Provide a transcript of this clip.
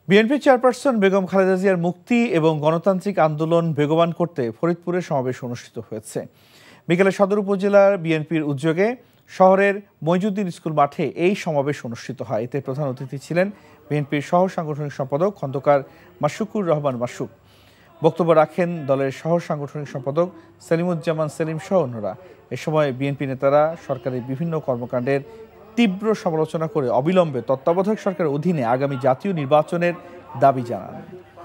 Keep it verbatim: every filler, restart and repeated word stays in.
BNP chairperson Begum Khaleda জিয়ার মুক্তি এবং গণতান্ত্রিক আন্দোলন বেগবান করতে ফরিদপুরে সমাবেশ অনুষ্ঠিত হয়েছে। বিকেলে সদর উপজেলার বিএনপির উদ্যোগে শহরের মইজুদ্দিন স্কুল মাঠে এই সমাবেশ অনুষ্ঠিত হয়। এতে প্রধান অতিথি ছিলেন বিএনপির সহ সাংগঠনিক সম্পাদক খন্দকার মাশরুকুর রহমান মাসুক। বক্তব্য রাখেন দলের সহ সাংগঠনিক সম্পাদক সেলিমুজ্জামান সেলিম সহ অন্যরা। এ সময় বিএনপি নেতারা সরকারের বিভিন্ন কর্মকাণ্ডের তীব্র সমালোচনা করে অবিলম্বে তত্ত্বাবধায়ক সরকারের অধীনে আগামী জাতীয় নির্বাচনের দাবি জানান।